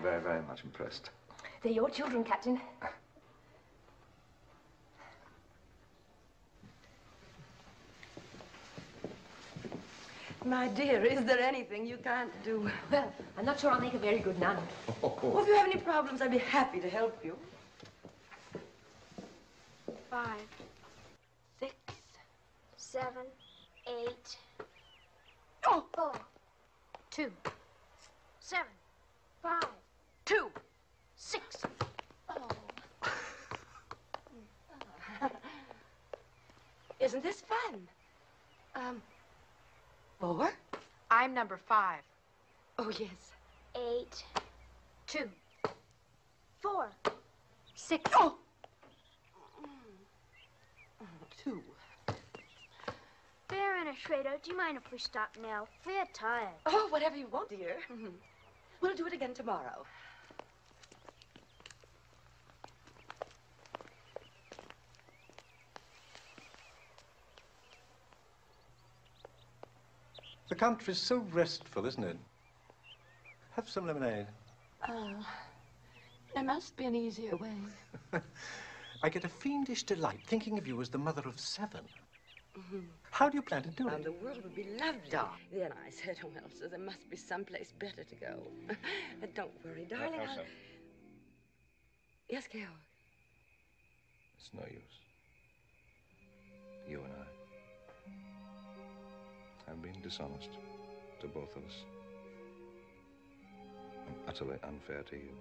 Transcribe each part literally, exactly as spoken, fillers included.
very, very much impressed. They're your children, Captain. My dear, is there anything you can't do? Well, I'm not sure I'll make a very good nun. Oh. Well, if you have any problems, I'd be happy to help you. Five, six, seven, eight, Oh! four, two, seven, five, Two. six. Oh. Isn't this fun? Um, four? I'm number five. Oh, yes. Eight, two, four, six. Oh! Two. Baron Schrader, do you mind if we stop now? We're tired. Oh, whatever you want, dear. We'll do it again tomorrow. The country's so restful, isn't it? Have some lemonade. Oh, there must be an easier way. I get a fiendish delight thinking of you as the mother of seven. Mm-hmm. How do you plan to do Um, it? the world would be loved of. Then I said, oh, Elsa, there must be someplace better to go. But don't worry, darling. Elsa. I'll... Yes, Georg? It's no use. You and I have been dishonest to both of us. And utterly unfair to you.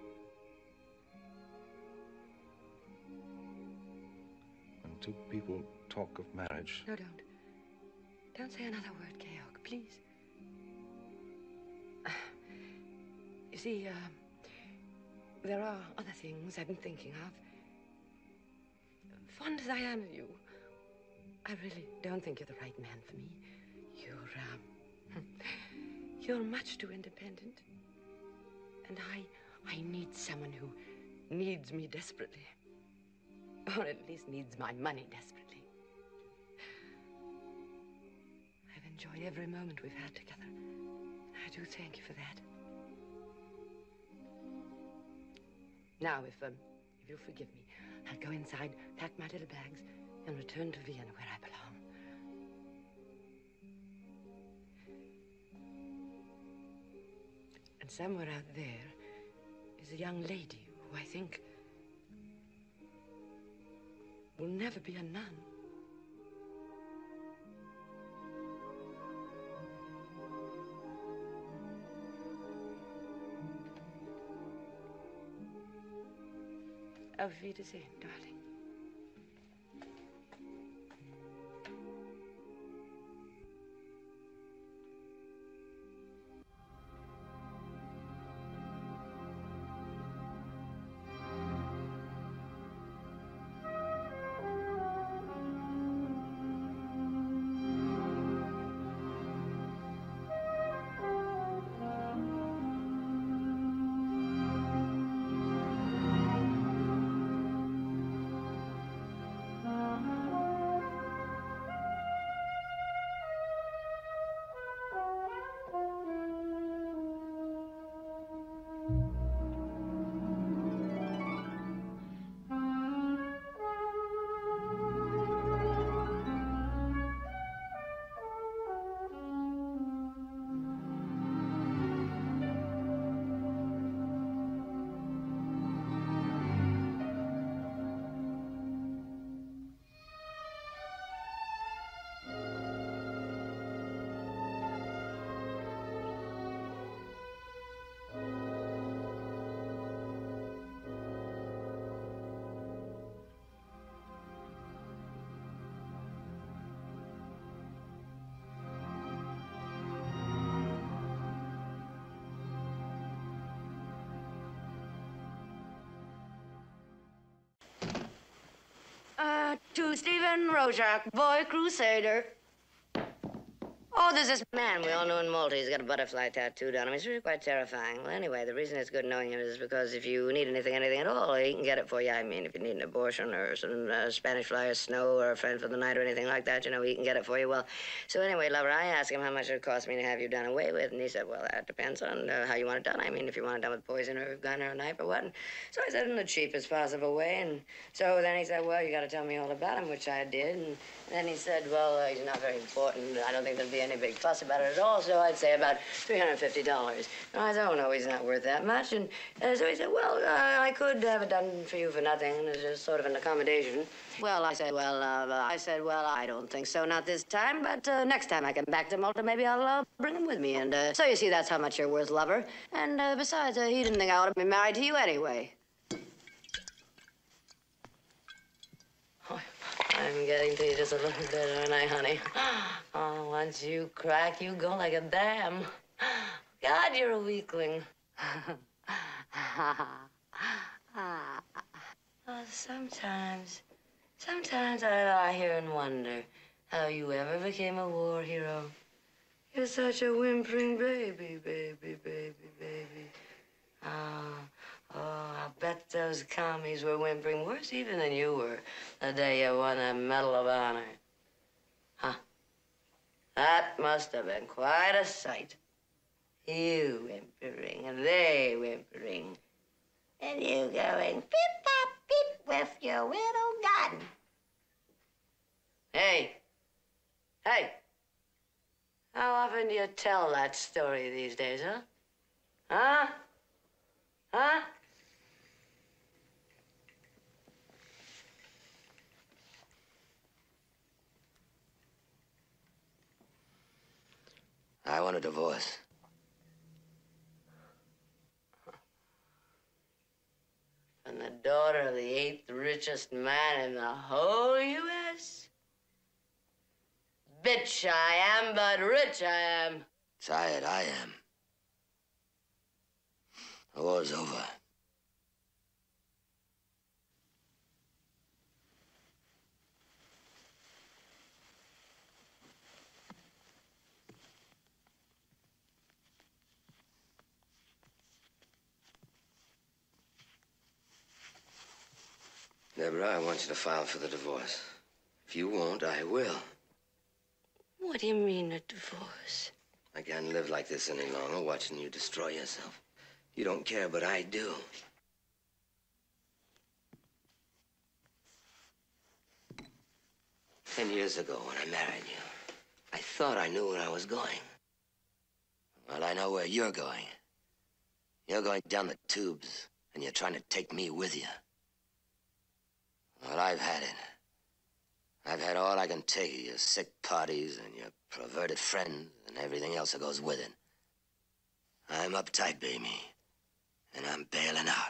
When two people talk of marriage... No, don't. Don't say another word, Georg, please. Uh, you see, uh, there are other things I've been thinking of. Fond as I am of you, I really don't think you're the right man for me. You're, um, you're much too independent. And I, I need someone who needs me desperately. Or at least needs my money desperately. I've enjoyed every moment we've had together. I do thank you for that. Now, if, um, if you'll forgive me, I'll go inside, pack my little bags, and return to Vienna, where I belong. And somewhere out there is a young lady who I think will never be a nun. Auf Wiedersehen, darling. Uh, to Stephen Rojak, boy crusader. Oh, there's this man we all know in Malta. He's got a butterfly tattooed on him. He's really quite terrifying. Well, anyway, the reason it's good knowing him is because if you need anything, anything at all, he can get it for you. I mean, if you need an abortion or some uh, Spanish fly or snow or a friend for the night or anything like that, you know, he can get it for you. Well, so anyway, lover, I asked him how much it would cost me to have you done away with, and he said, well, that depends on uh, how you want it done. I mean, if you want it done with poison or a gun or a knife or what. And so I said, in the cheapest possible way. And so then he said, well, you got to tell me all about him, which I did. And then he said, well, uh, he's not very important. I don't think there'll be any big fuss about it at all, so I'd say about three hundred fifty dollars. And I said, oh, no, he's not worth that much. And uh, so he said, well, uh, I could have it done for you for nothing. It's just sort of an accommodation. Well, I said, well, uh, I said, well, I don't think so, not this time, but uh, next time I come back to Malta, maybe I'll uh, bring him with me. And uh, so you see, that's how much you're worth, lover. And uh, besides, uh, he didn't think I ought to be married to you anyway. I'm getting to you just a little bit, aren't I, honey? Oh, once you crack, you go like a dam. God, you're a weakling. Oh, sometimes, sometimes I lie here and wonder how you ever became a war hero. You're such a whimpering baby, baby, baby, baby. Oh. Oh, I bet those commies were whimpering worse even than you were the day you won a Medal of Honor. Huh? That must have been quite a sight. You whimpering and they whimpering. And you going pip-pop-pip with your little gun. Hey. Hey. How often do you tell that story these days, huh? Huh? Huh? I want a divorce. And the daughter of the eighth richest man in the whole U S? Bitch I am, but rich I am. Tired I am. The war's over. Deborah, I want you to file for the divorce. If you won't, I will. What do you mean, a divorce? I can't live like this any longer, watching you destroy yourself. You don't care, but I do. Ten years ago, when I married you, I thought I knew where I was going. Well, I know where you're going. You're going down the tubes, and you're trying to take me with you. Well, I've had it. I've had all I can take, your sick parties and your perverted friends and everything else that goes with it. I'm uptight, baby, and I'm bailing out.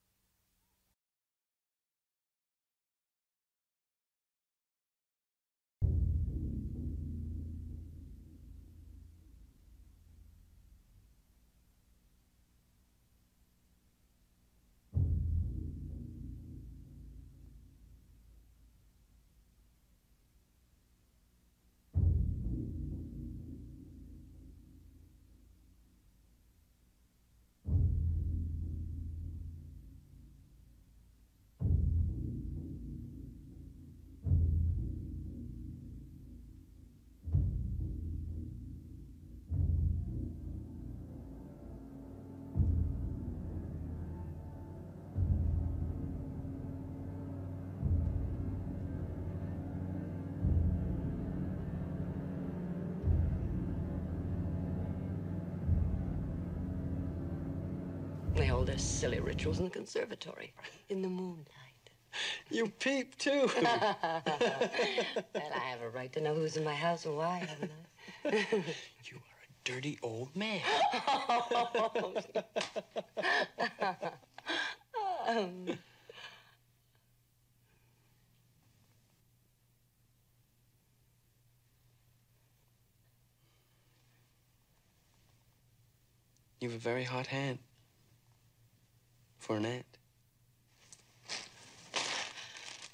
They hold their silly rituals in the conservatory, in the moonlight. You peep, too. Well, I have a right to know who's in my house and why, haven't I? You are a dirty old man. um. You have a very hot hand. For an ant.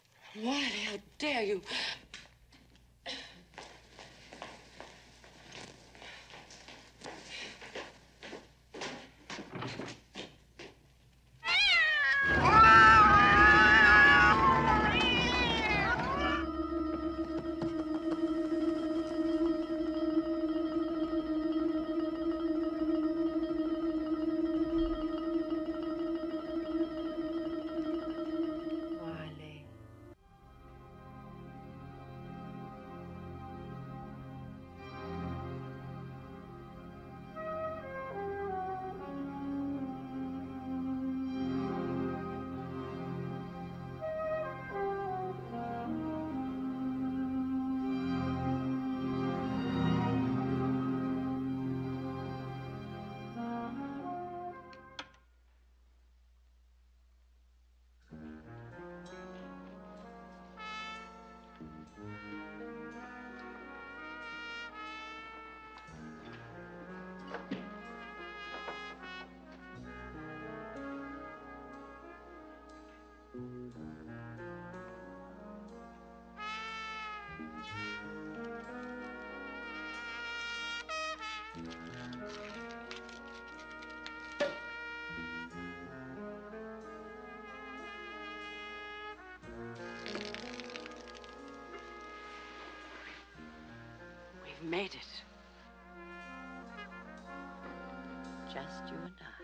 Marty, how dare you? We've made it. Just you and I.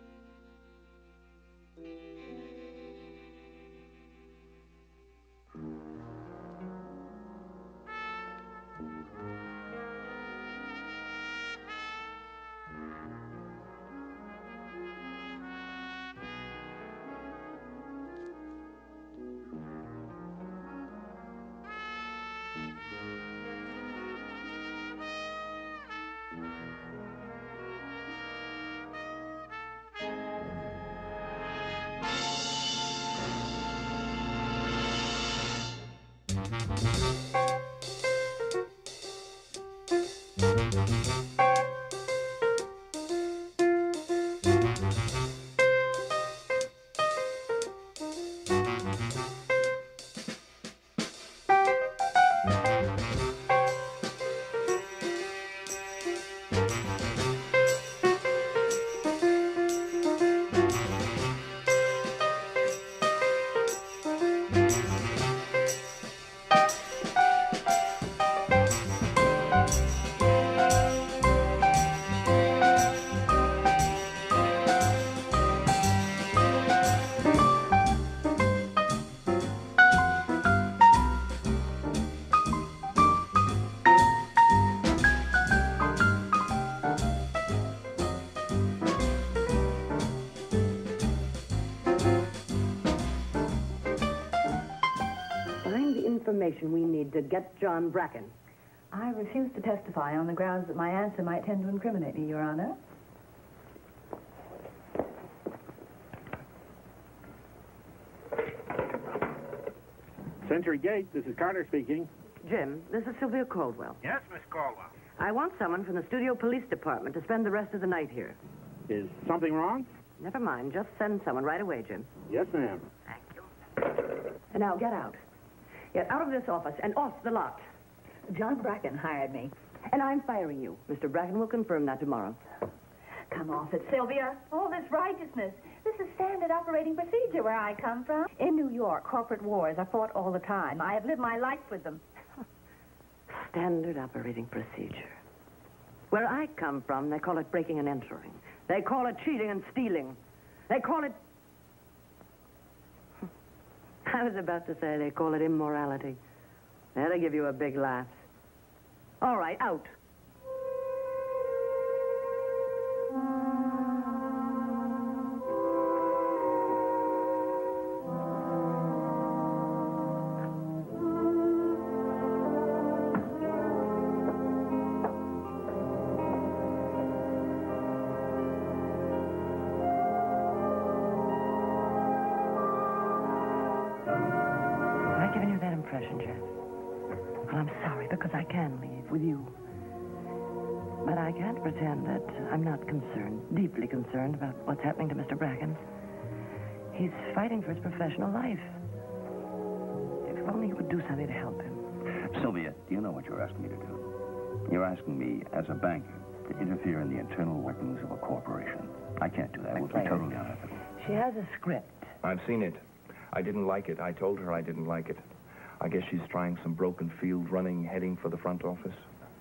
Information we need to get John Bracken. I refuse to testify on the grounds that my answer might tend to incriminate me, Your Honor. Century Gate, this is Carter speaking. Jim, this is Sylvia Caldwell. Yes, Miss Caldwell. I want someone from the studio police department to spend the rest of the night here. Is something wrong? Never mind, just send someone right away, Jim. Yes, ma'am. Thank you. And now get out. Get out of this office and off the lot. John Bracken hired me. And I'm firing you. Mister Bracken will confirm that tomorrow. Come off it, Sylvia. All this righteousness. This is standard operating procedure where I come from. In New York, corporate wars are fought all the time. I have lived my life with them. Standard operating procedure. Where I come from, they call it breaking and entering. They call it cheating and stealing. They call it... I was about to say they call it immorality. That'll give you a big laugh. All right, out. With you. But I can't pretend that I'm not concerned, deeply concerned about what's happening to Mister Bracken. He's fighting for his professional life. If only you would do something to help him. Sylvia, do you know what you're asking me to do? You're asking me, as a banker, to interfere in the internal workings of a corporation. I can't do that. It would be totally unethical. She has a script. I've seen it. I didn't like it. I told her I didn't like it. I guess she's trying some broken field running, heading for the front office.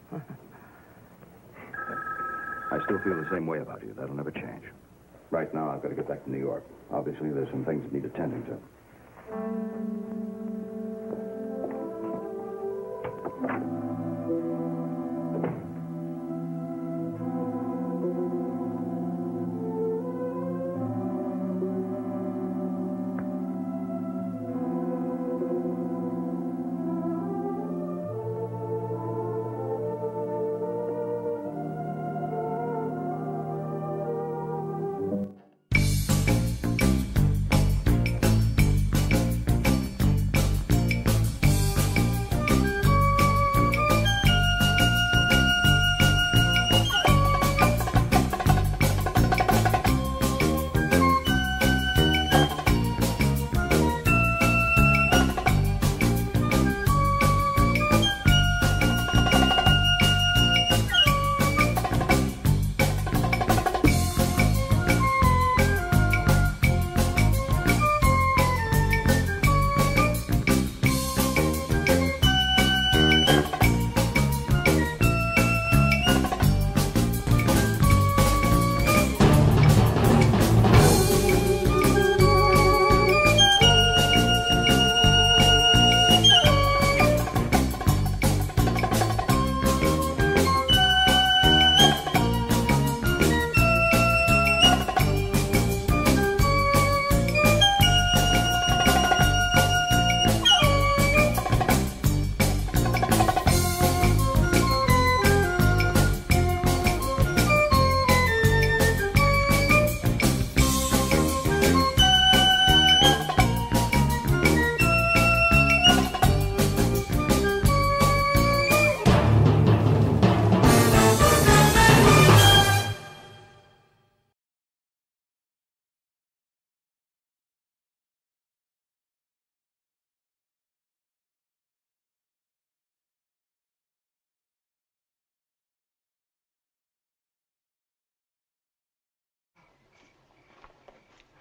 I still feel the same way about you. That'll never change. Right now, I've got to get back to New York. Obviously, there's some things that need attending to.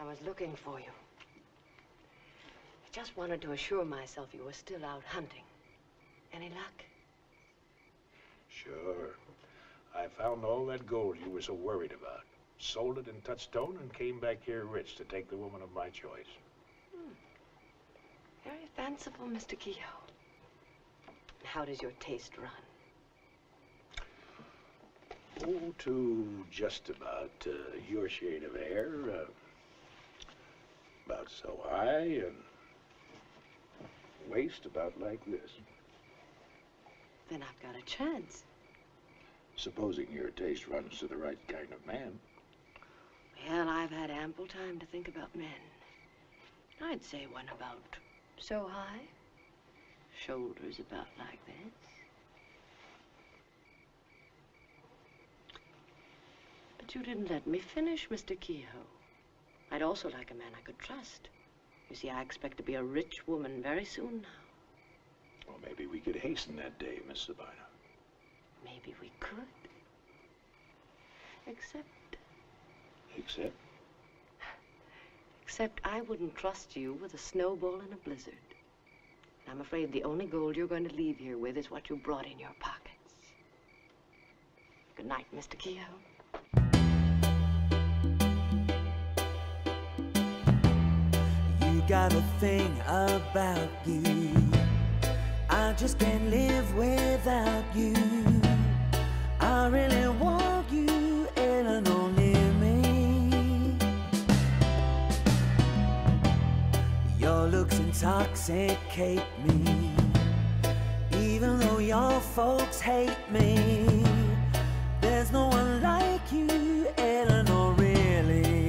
was looking for you. I just wanted to assure myself you were still out hunting. Any luck? Sure. I found all that gold you were so worried about. Sold it in Touchstone and came back here rich to take the woman of my choice. Hmm. Very fanciful, Mister Kehoe. How does your taste run? Oh, to just about uh, your shade of hair. Uh, about so high and waist about like this. Then I've got a chance. Supposing your taste runs to the right kind of man. Well, I've had ample time to think about men. I'd say one about so high, shoulders about like this. But you didn't let me finish, Mister Kehoe. I'd also like a man I could trust. You see, I expect to be a rich woman very soon now. Well, maybe we could hasten that day, Miss Sabina. Maybe we could. Except... Except? Except I wouldn't trust you with a snowball in a blizzard. I'm afraid the only gold you're going to leave here with is what you brought in your pockets. Good night, Mister Kehoe. You got a thing about you. I just can't live without you. I really want you, Eleanor, near me. Your looks intoxicate me, even though your folks hate me. There's no one like you, Eleanor, really.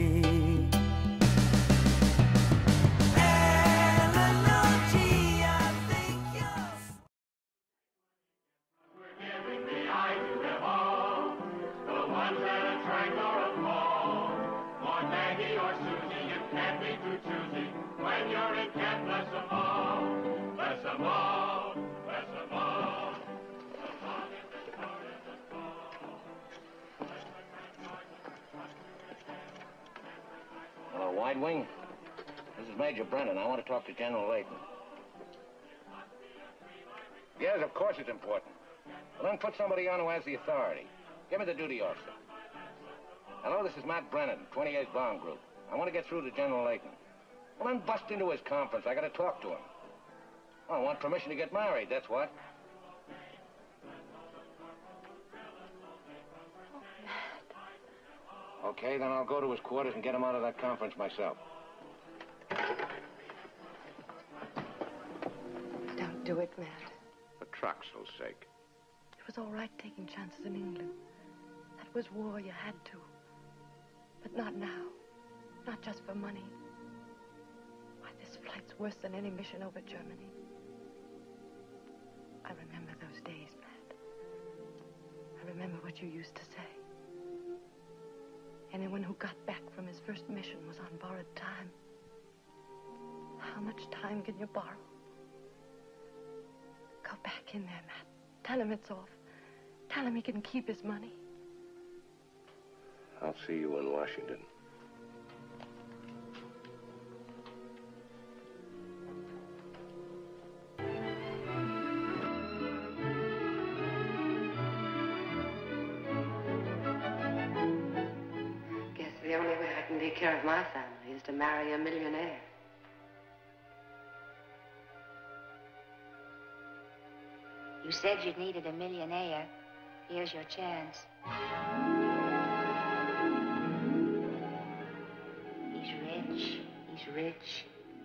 Hello, Wide Wing. This is Major Brennan. I want to talk to General Layton. Yes, of course it's important. Well, then put somebody on who has the authority. Give me the duty officer. Hello, this is Matt Brennan, twenty-eighth Bomb Group. I want to get through to General Layton. Well, then bust into his conference. I got to talk to him. Oh, I want permission to get married, that's what. Okay, then I'll go to his quarters and get him out of that conference myself. Don't do it, Matt. For truck's sake. It was all right taking chances in England. That was war, you had to. But not now. Not just for money. Why, this flight's worse than any mission over Germany. I remember those days, Matt. I remember what you used to say. Anyone who got back from his first mission was on borrowed time. How much time can you borrow? Go back in there, Matt. Tell him it's off. Tell him he can keep his money. I'll see you in Washington. Guess the only way I can take care of my family is to marry a millionaire. You said you needed a millionaire. Here's your chance. He's rich. He's rich.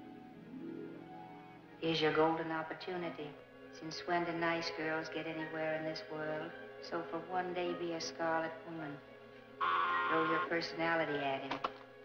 Here's your golden opportunity. Since when do nice girls get anywhere in this world? So for one day, be a scarlet woman. Throw your personality at him.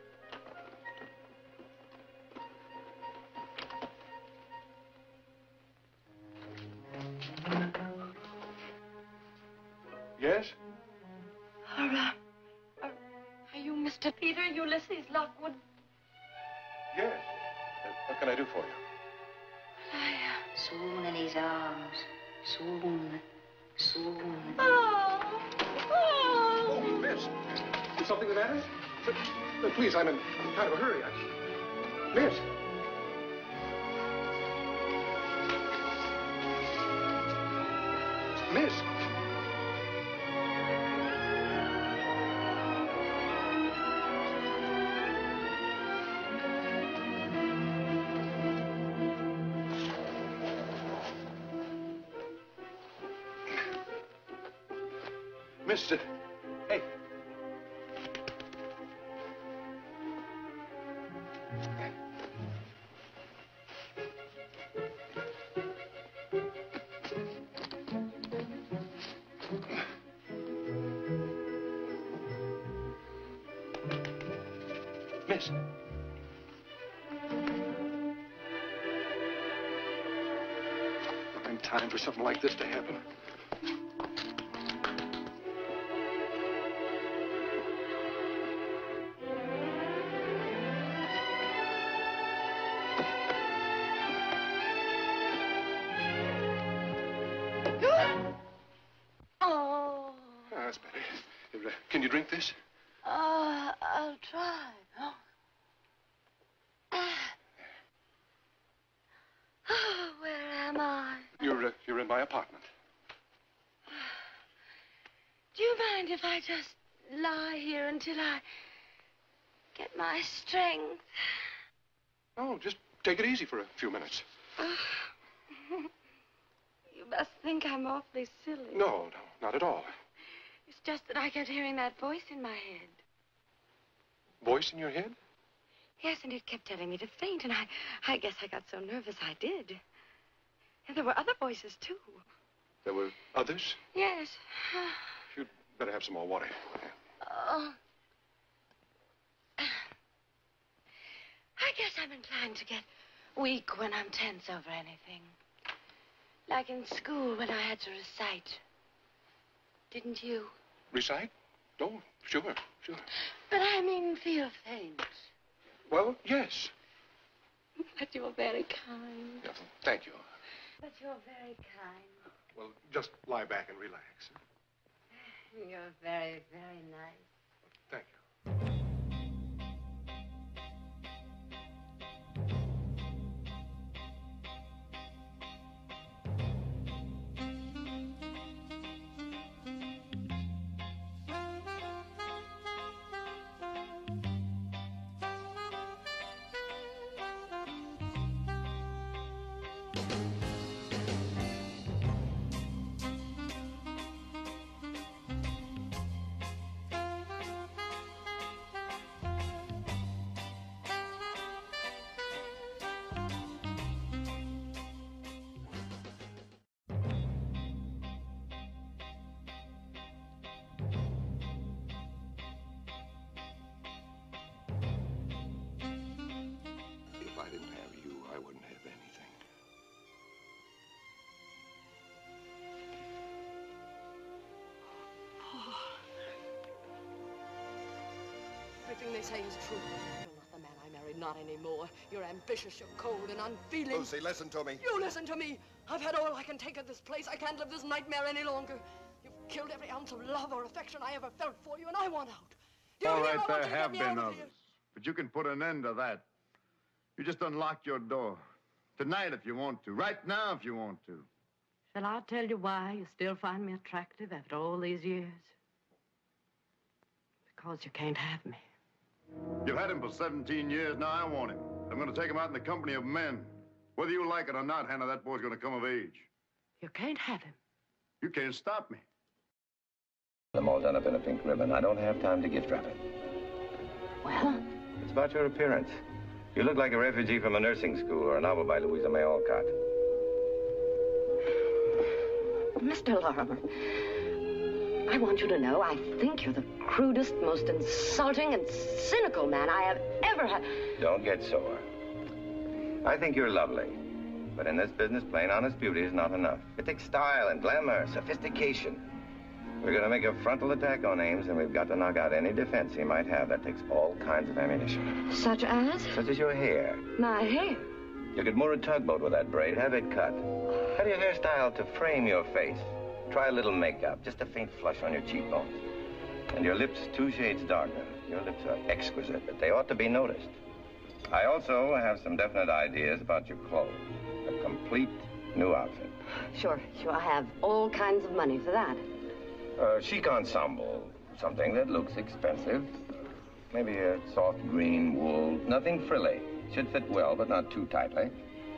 Yes? Are, uh, are, are you Mister Peter Ulysses Lockwood? Yes. Uh, what can I do for you? I, uh... Swoon in his arms. Swoon. Swoon. Oh! Oh! Oh, miss. Is something the matter? Uh, please, I'm in, in kind of a hurry. I... Miss. Miss. Miss, uh, hey. Miss. Find time for something like this to happen. Oh. Ah, that's better. Here, uh, can you drink this? Uh, I'll try. Oh. Oh, where am I? You're, uh, you're in my apartment. Do you mind if I just lie here until I get my strength? Oh, just take it easy for a few minutes. You must think I'm awfully silly. No, no, not at all. It's just that I kept hearing that voice in my head. Voice in your head? Yes, and it kept telling me to faint, and I, I guess I got so nervous I did. And there were other voices, too. There were others? Yes. You'd better have some more water. Oh. I guess I'm inclined to get weak when I'm tense over anything. Like in school when I had to recite. Didn't you? Recite? Oh, sure, sure. But I mean feel faint. Well, yes. But you're very kind. Yeah, thank you. But you're very kind. Well, just lie back and relax. You're very, very nice. Thank you. If I didn't have you, I wouldn't have anything. Everything they say is true. You're not the man I married, not anymore. You're ambitious, you're cold and unfeeling. Lucy, listen to me. You listen to me. I've had all I can take of this place. I can't live this nightmare any longer. You've killed every ounce of love or affection I ever felt for you, and I want out. Do you All hear? right, I want there you to get have me been out of others, here. but you can put an end to that. You just unlock your door. Tonight if you want to. Right now if you want to. Shall I tell you why you still find me attractive after all these years? Because you can't have me. You've had him for seventeen years, now I want him. I'm going to take him out in the company of men. Whether you like it or not, Hannah, that boy's going to come of age. You can't have him. You can't stop me. I'm all done up in a pink ribbon. I don't have time to gift wrap it. Well? It's about your appearance. You look like a refugee from a nursing school or a novel by Louisa May Alcott. Mister Lorimer, I want you to know I think you're the crudest, most insulting and cynical man I have ever had. Don't get sore. I think you're lovely. But in this business, plain honest beauty is not enough. It takes style and glamour, sophistication. We're going to make a frontal attack on Ames, and we've got to knock out any defense he might have. That takes all kinds of ammunition. Such as? Such as your hair. My hair? You could moor a tugboat with that braid, have it cut. Have your hairstyle to frame your face. Try a little makeup, just a faint flush on your cheekbones. And your lips two shades darker. Your lips are exquisite, but they ought to be noticed. I also have some definite ideas about your clothes. A complete new outfit. Sure, sure. I have all kinds of money for that. A chic ensemble. Something that looks expensive. Maybe a soft green wool. Nothing frilly. Should fit well, but not too tightly.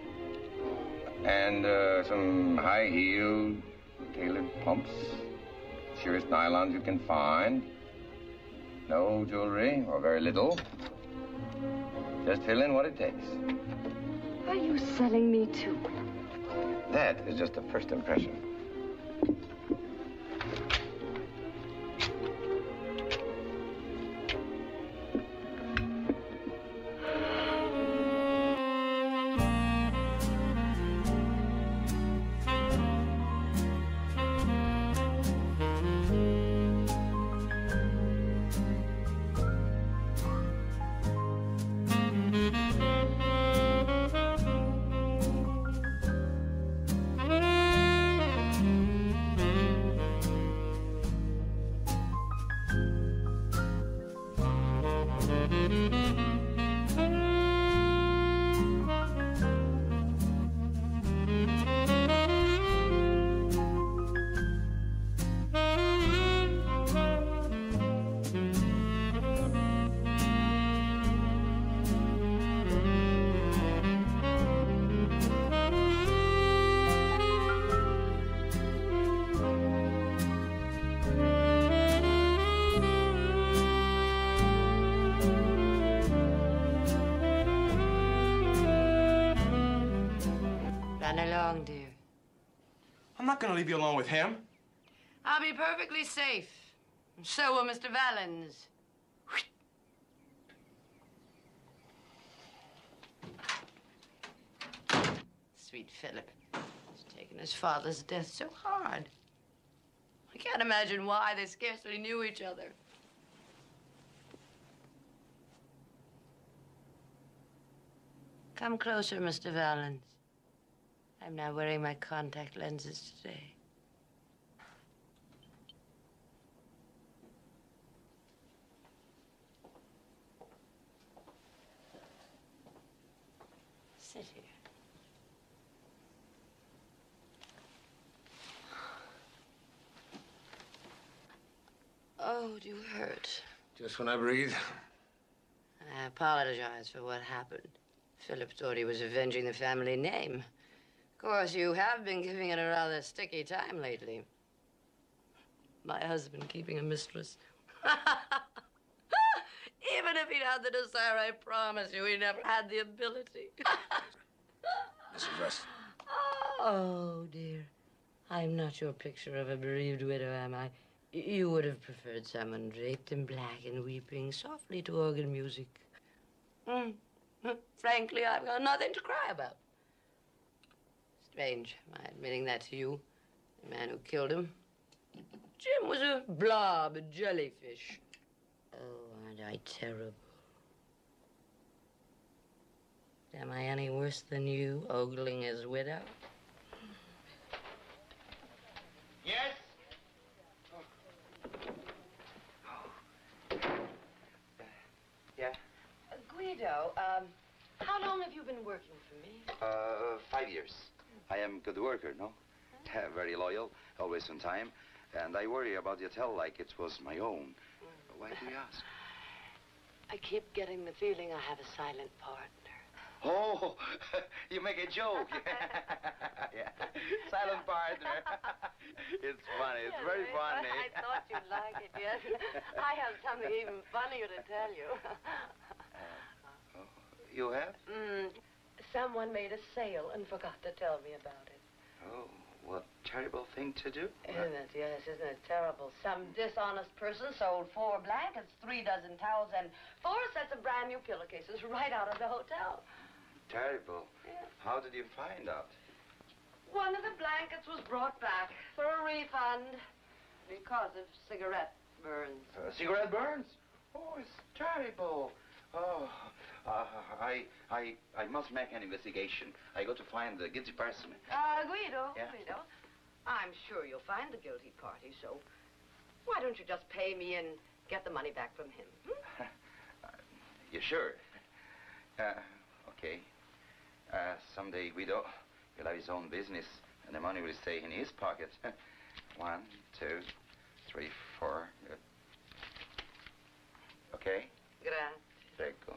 And uh, some high-heeled, tailored pumps. Sheerest nylons you can find. No jewelry, or very little. Just fill in what it takes. Are you selling me too? That is just a first impression. Run along, dear. I'm not going to leave you alone with him. I'll be perfectly safe. And so will Mister Valens. Sweet Philip. He's taken his father's death so hard. I can't imagine why. They scarcely knew each other. Come closer, Mister Valens. I'm now wearing my contact lenses today. Sit here. Oh, do you hurt? Just when I breathe. I apologize for what happened. Philip thought he was avenging the family name. Of course, you have been giving it a rather sticky time lately. My husband keeping a mistress. Even if he'd had the desire, I promise you, he never had the ability. Missus West. Oh, dear. I'm not your picture of a bereaved widow, am I? Y- You would have preferred someone draped in black and weeping softly to organ music. Mm. Frankly, I've got nothing to cry about. Strange, my admitting that to you, the man who killed him. Jim was a blob, a jellyfish. Oh, aren't I terrible? Am I any worse than you, ogling his widow? Yes? Yeah? Uh, Guido, um, how long have you been working for me? Uh, five years. I am good worker, no? Huh? Very loyal, always on time. And I worry about the hotel like it was my own. Mm. Why do you ask? I keep getting the feeling I have a silent partner. Oh, you make a joke. Yeah. Silent partner. It's funny. It's very funny. I thought you'd like it, yes. I have something even funnier to tell you. uh, oh, you have? Mm, someone made a sale and forgot to tell me about it. Oh, what terrible thing to do. Isn't it? Yes, isn't it terrible? Some dishonest person sold four blankets, three dozen towels, and four sets of brand new pillowcases right out of the hotel. Terrible. Yeah. How did you find out? One of the blankets was brought back for a refund because of cigarette burns. Uh, cigarette burns? Oh, it's terrible. Oh, uh, I, I, I must make an investigation. I go to find the guilty person. Uh, Guido, Yeah? Guido, I'm sure you'll find the guilty party, so why don't you just pay me in get the money back from him. Hmm? You sure? Uh, okay. Uh, someday Guido will have his own business, and the money will stay in his pocket. One, two, three, four. Uh, okay? Grazie. Prego.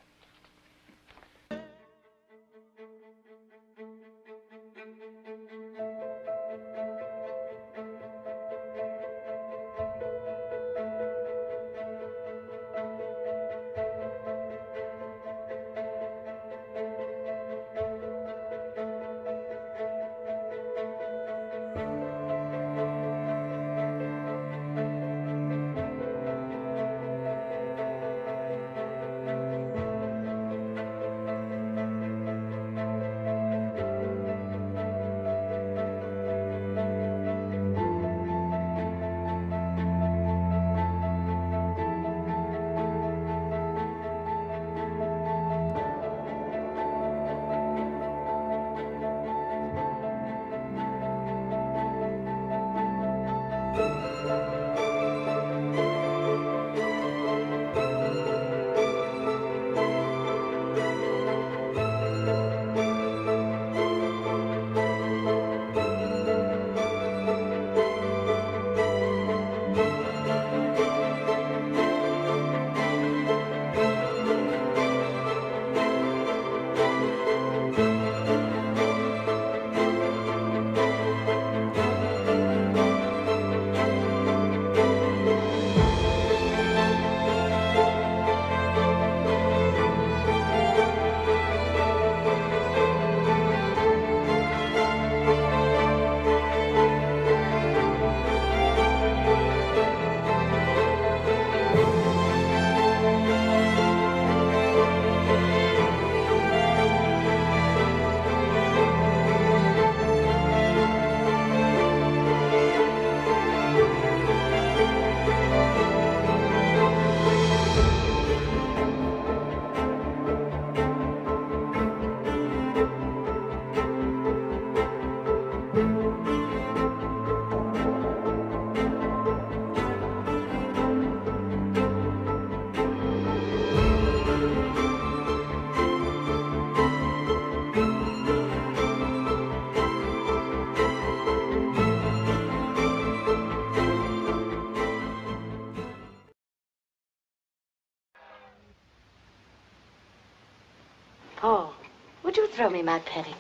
Paul, would you throw me my petticoat?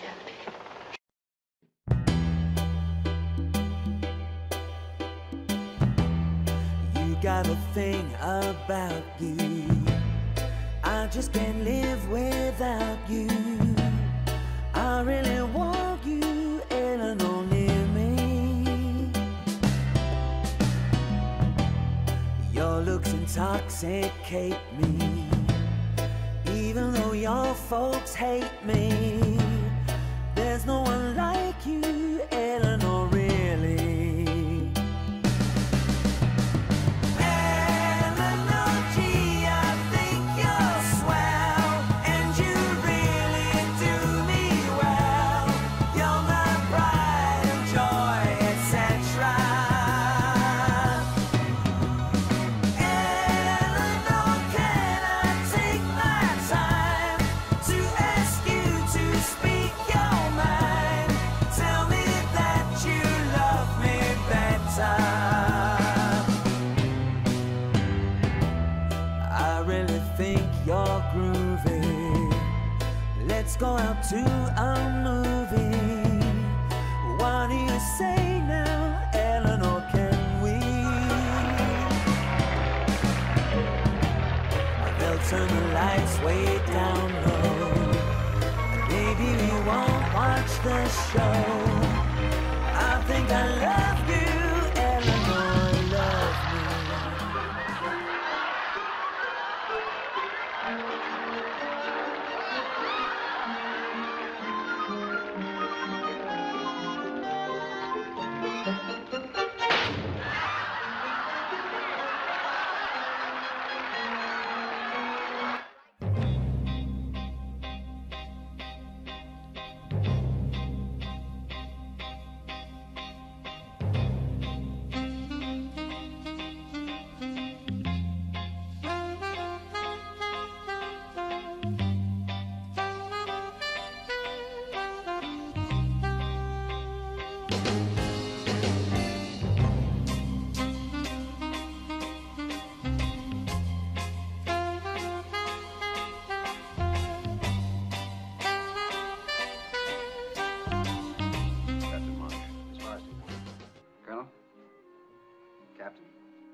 You got a thing about you. I just can't live without you. I really want you, Eleanor, near me. Your looks intoxicate me. Even though your folks hate me, there's no one like you, Eleanor, really. Eleanor, gee, I think you're swell, and you really do me well. You're my pride and joy, et cetera. Eleanor, can I take my time to ask you to speak your mind? Tell me that you love me better. I really think you're groovy. Let's go out to a movie. What do you say now, Eleanor, can we? They'll turn the lights way down low. Maybe we won't watch the show. I think I love you, Eleanor, love me. Captain.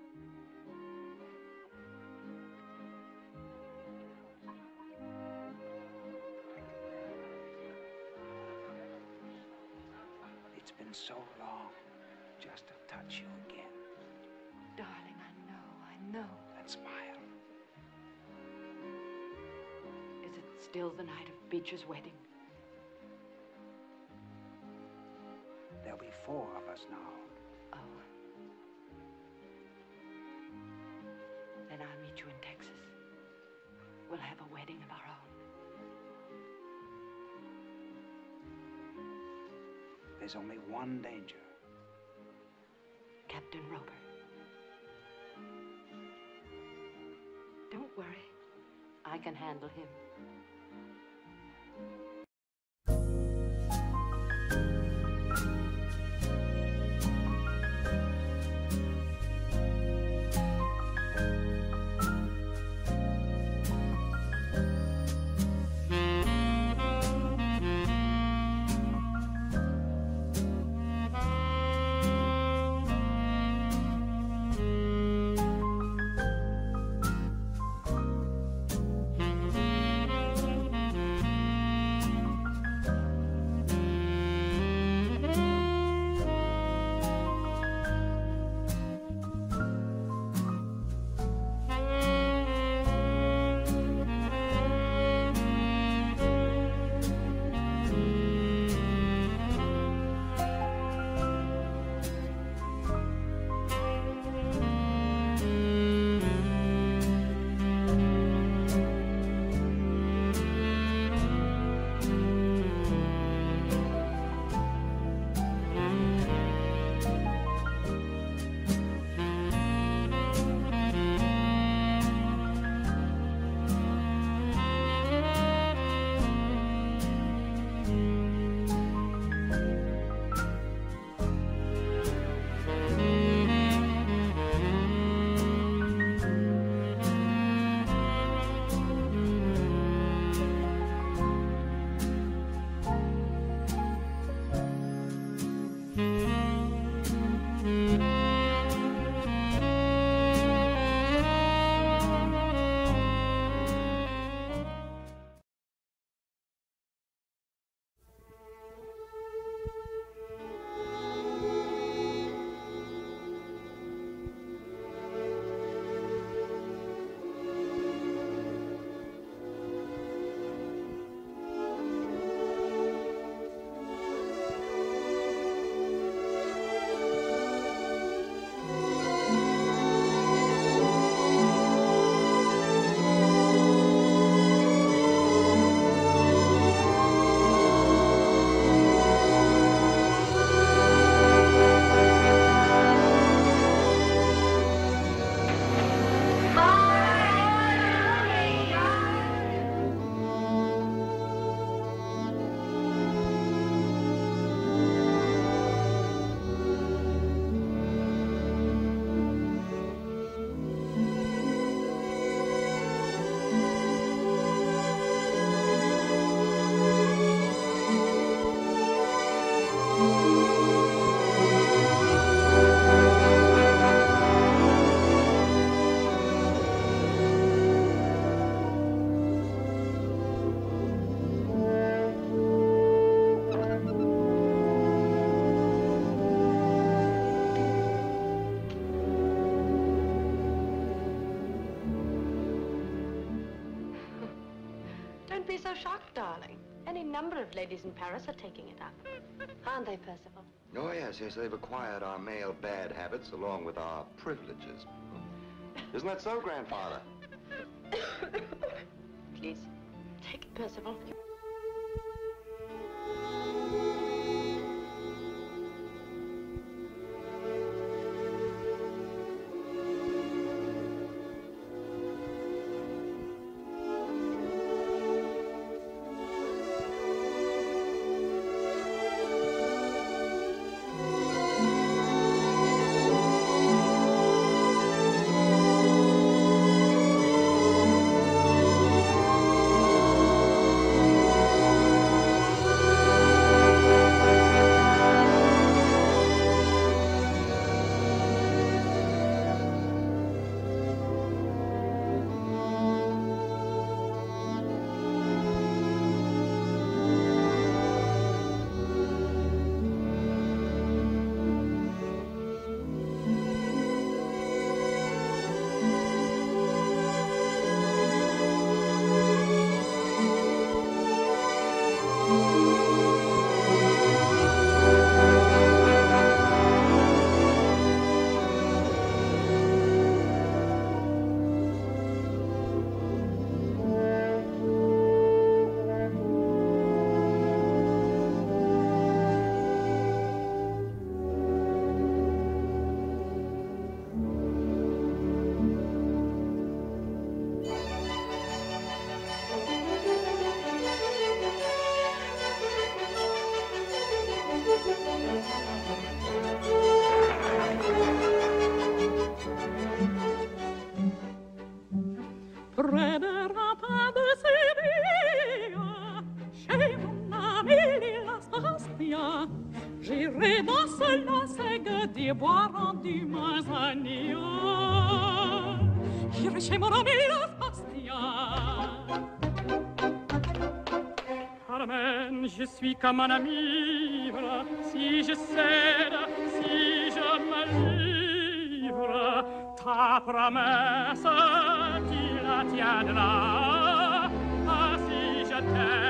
It's been so long just to touch you again. Darling, I know, I know. And smile. Is it still the night of Beecher's wedding? There'll be four of us now. Oh. Then I'll meet you in Texas. We'll have a wedding of our own. There's only one danger. Captain Roper. Don't worry. I can handle him. Don't be so shocked, darling. Any number of ladies in Paris are taking it up. Aren't they, Percival? Oh, yes, yes, they've acquired our male bad habits along with our privileges. Isn't that so, Grandfather? Please, take it, Percival. Thank you. rien. J'irai dans ce lac des bois rendus moins années. J'irai chez mon ami le Bastien. Carmen, je suis comme un ami, si je cède, si je me livre, ta promesse, tu la tiendras, ah, si je t'aime.